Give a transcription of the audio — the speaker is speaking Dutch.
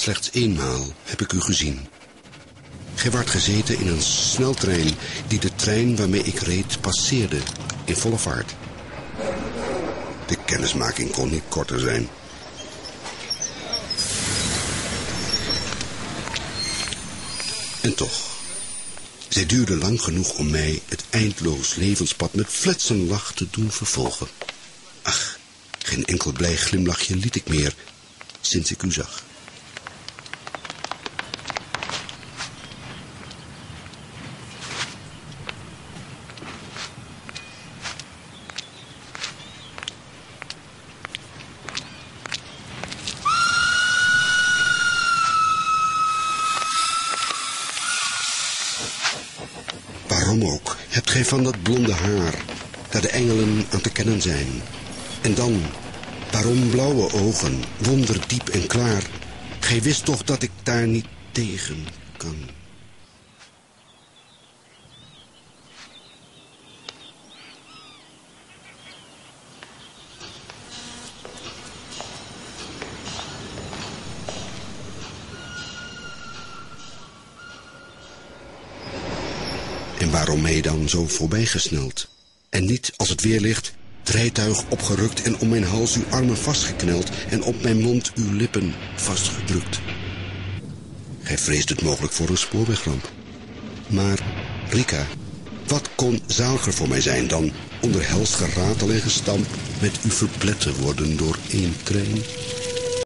Slechts eenmaal heb ik u gezien. Gij waart gezeten in een sneltrein die de trein waarmee ik reed passeerde in volle vaart. De kennismaking kon niet korter zijn. En toch, zij duurde lang genoeg om mij het eindeloos levenspad met flitsenlach te doen vervolgen. Ach, geen enkel blij glimlachje liet ik meer sinds ik u zag. Waarom ook hebt gij van dat blonde haar, daar de engelen aan te kennen zijn? En dan, waarom blauwe ogen, wonderdiep en klaar? Gij wist toch dat ik daar niet tegen kan. En waarom mij dan zo voorbijgesneld? En niet, als het weerlicht, het rijtuig opgerukt en om mijn hals uw armen vastgekneld en op mijn mond uw lippen vastgedrukt. Gij vreest het mogelijk voor een spoorwegramp. Maar, Rika, wat kon zaliger voor mij zijn dan onder hels geratel en gestamp met u verplet te worden door één trein?